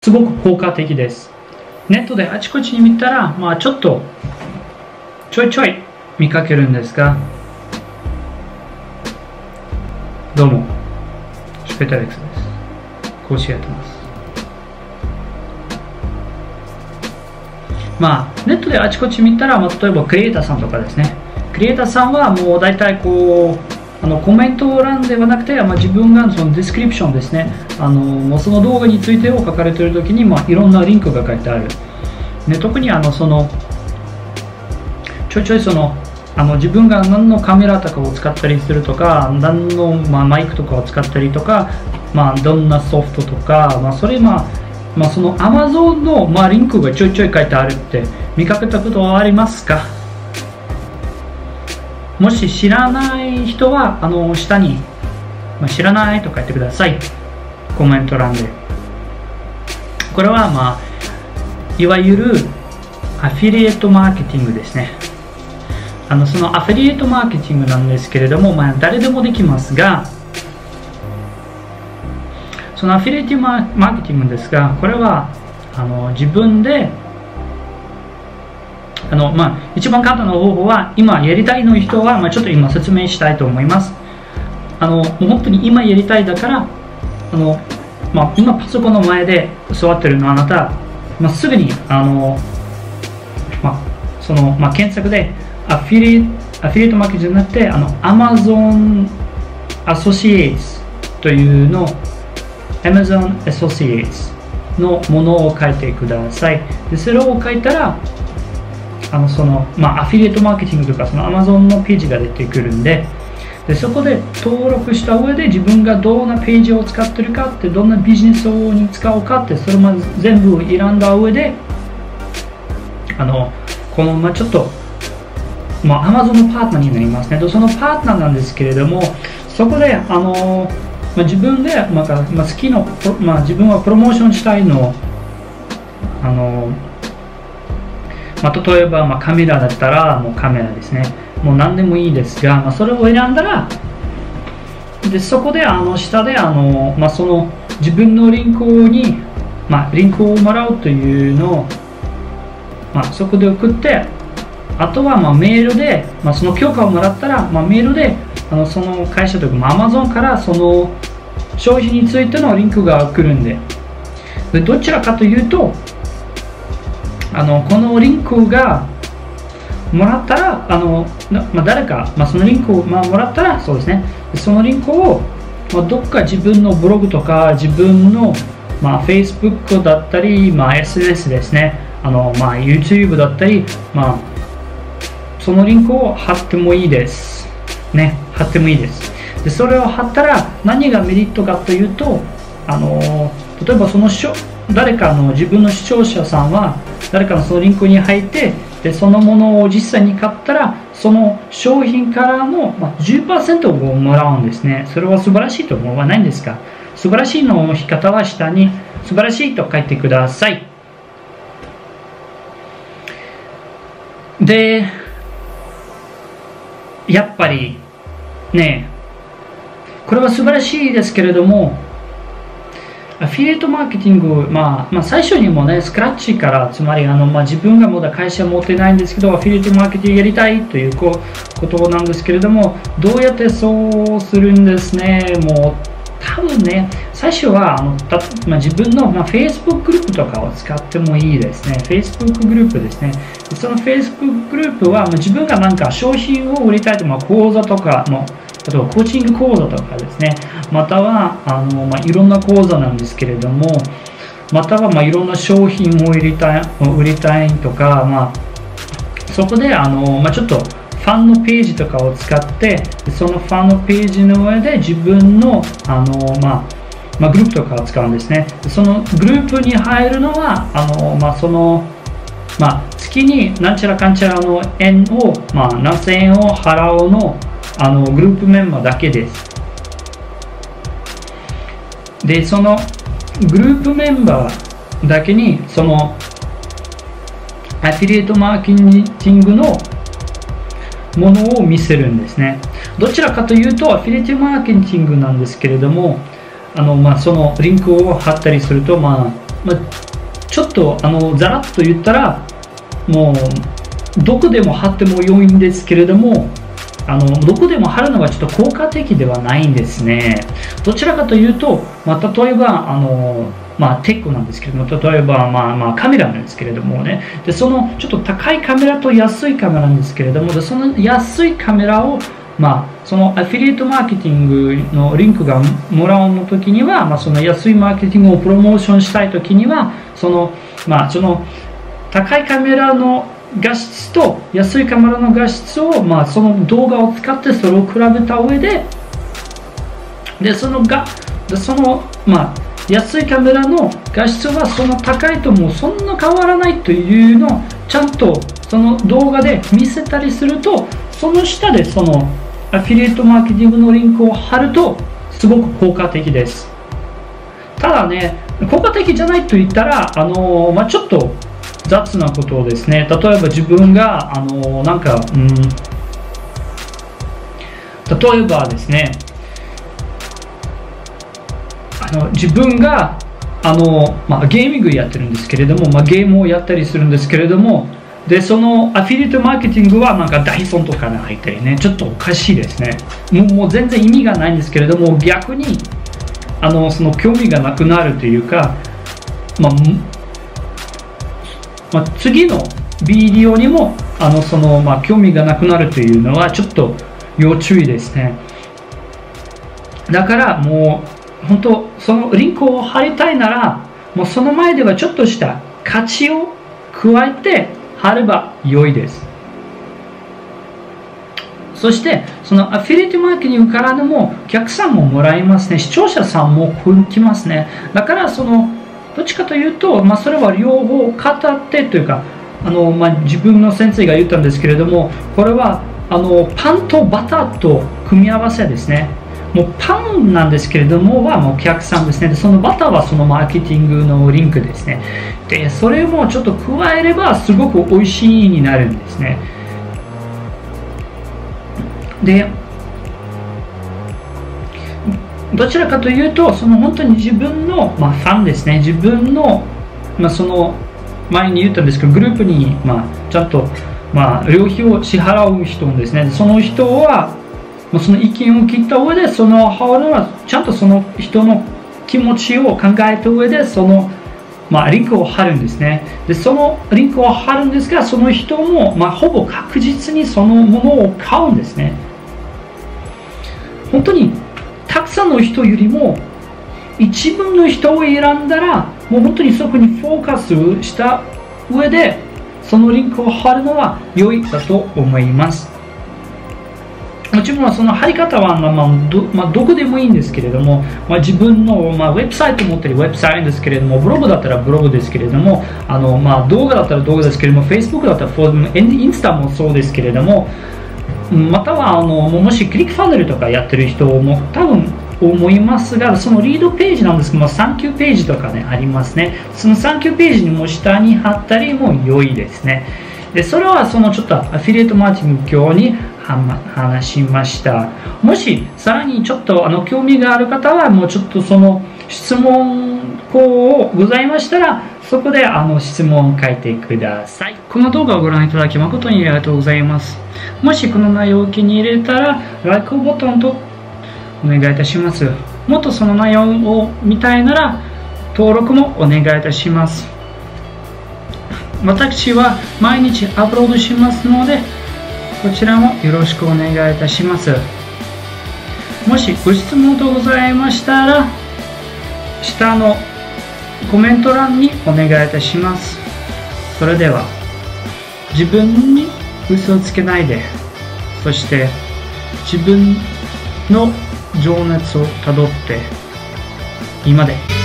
すごく効果的です。ネットであちこちに見たら、ちょっとちょいちょい見かけるんですが、どうもシュペタレックスです。講師やってます。ネットであちこち見たら、例えばクリエイターさんとかですね、クリエイターさんはもう大体コメント欄ではなくて、自分がそのディスクリプションですね、もうその動画についてを書かれているときに、いろんなリンクが書いてある。特にちょいちょい自分が何のカメラとかを使ったりするとか、何の、マイクとかを使ったりとか、どんなソフトとか、それその Amazon の、リンクがちょいちょい書いてあるって見かけたことはありますか？もし知らない人は下に、知らないと書いてください。コメント欄で。これはいわゆるアフィリエイトマーケティングですね。そのアフィリエイトマーケティングなんですけれども、誰でもできますが、そのアフィリエイトマーケティングですが、これは自分で一番簡単な方法は、今やりたいの人は、ちょっと今説明したいと思います。もう本当に今やりたいだから、今パソコンの前で座ってるのあなた、すぐに検索でアフィリエイトマーケティングじゃなくてAmazon Associates というの Amazon Associates のものを書いてください。でそれを書いたらアフィリエイトマーケティングとかAmazon のページが出てくるんで、そこで登録した上で自分がどんなページを使ってるかって、どんなビジネスに使おうかって、それまで全部選んだ上でこのちょっとAmazon のパートナーになりますね。そのパートナーなんですけれども、そこで自分で好きな自分はプロモーションしたいの例えばカメラだったらもうカメラですね。もう何でもいいですが、それを選んだら、そこで下でその自分のリンクに、リンクをもらうというのを、そこで送って、あとはメールで、その許可をもらったら、メールでその会社というか Amazon からその商品についてのリンクが来るんで、どちらかというとこのリンクがもらったら誰か、そのリンクを、もらったらそうですね、そのリンクを、どっか自分のブログとか自分の、Facebook だったり、SNS ですね、YouTube だったり、そのリンクを貼ってもいいですね。貼ってもいいです。でそれを貼ったら何がメリットかというと、例えば誰か自分の視聴者さんは誰かのそのリンクに入って、でそのものを実際に買ったら、その商品からの 10% をもらうんですね。それは素晴らしいと思わないんですか？素晴らしいの引き方は下に素晴らしいと書いてください。でやっぱりね、これは素晴らしいですけれども、アフィリエイトマーケティング、最初にもね、スクラッチから、つまり自分がまだ会社持ってないんですけど、アフィリエイトマーケティングやりたいということなんですけれども、どうやってそうするんですね。もう多分ね、最初は自分の、Facebook グループとかを使ってもいいですね。Facebook グループですね。その Facebook グループは、自分が商品を売りたいと、講座とかの、例えばコーチング講座とかですね、またはいろんな講座なんですけれども、またはいろんな商品を売りたいとか、そこでちょっとファンのページとかを使って、そのファンのページの上で自分のグループとかを使うんですね。そのグループに入るのは月になんちゃらかんちゃらの円を、何千円を払うのグループメンバーだけです。でそのグループメンバーだけにそのアフィリエイトマーケティングのものを見せるんですね。どちらかというとアフィリエイトマーケティングなんですけれども、そのリンクを貼ったりすると、 ちょっとざらっと言ったら、もうどこでも貼っても良いんですけれども、どこでも貼るのはちょっと効果的ではないんですね。どちらかというと、例えばテックなんですけれども、例えばカメラなんですけれどもね、でそのちょっと高いカメラと安いカメラなんですけれども、でその安いカメラをそのアフィリエイトマーケティングのリンクがもらうの時には、その安いマーケティングをプロモーションしたい時には、その高いカメラの画質と安いカメラの画質を、その動画を使ってそれを比べた上で、安いカメラの画質はその高いともうそんな変わらないというのをちゃんとその動画で見せたりすると、その下でそのアフィリエイトマーケティングのリンクを貼るとすごく効果的です。ただね、効果的じゃないと言ったらちょっと雑なことをですね、例えば自分が例えばですね、自分がゲーミングやってるんですけれども、ゲームをやったりするんですけれども、でそのアフィリエイトマーケティングはダイソンとかに入ったりね、ちょっとおかしいですね。もう全然意味がないんですけれども、逆にその興味がなくなるというか、次のビデオにも興味がなくなるというのはちょっと要注意ですね。だからもう本当そのリンクを貼りたいなら、もうその前ではちょっとした価値を加えて貼れば良いです。そしてそのアフィリエイトマーケティングからでもお客さんももらいますね。視聴者さんも来ますね。だからどっちかというと、それは両方片手というか、自分の先生が言ったんですけれども、これはパンとバターと組み合わせですね。もうパンなんですけれどもはもうお客さんですね。でそのバターはそのマーケティングのリンクですね。でそれもちょっと加えればすごく美味しいになるんですね。でどちらかというと、本当に自分の、ファンですね、自分の、その前に言ったんですけど、グループに、ちゃんと、旅費を支払う人ですね、その人はその意見を聞いた上で、そのハードはちゃんとその人の気持ちを考えた上でリンクを貼るんですね。でそのリンクを貼るんですが、その人も、ほぼ確実にそのものを買うんですね。本当にたくさんの人よりも一部の人を選んだら、もう本当にそこにフォーカスした上でそのリンクを貼るのは良いだと思います。もちろんその貼り方はどこでもいいんですけれども、自分のウェブサイト持ってるウェブサイトですけれども、ブログだったらブログですけれども、動画だったら動画ですけれども、Facebook だったらインスタもそうですけれども、またはもしクリックファネルとかやってる人も多分思いますが、そのリードページなんですけども、サンキューページとかねありますね。そのサンキューページにも下に貼ったりも良いですね。でそれはちょっとアフィリエイトマーケティング今日に話しました。もしさらにちょっと興味がある方は、もうちょっとその質問項ございましたら、そこで質問を書いてください。この動画をご覧いただき誠にありがとうございます。もしこの内容を気に入れたら、LIKE ボタンとお願いいたします。もっとその内容を見たいなら、登録もお願いいたします。私は毎日アップロードしますので、こちらもよろしくお願いいたします。もしご質問等ございましたら、下のコメント欄にお願いいたします。それでは、自分に嘘をつけないで、そして自分の情熱をたどって、今で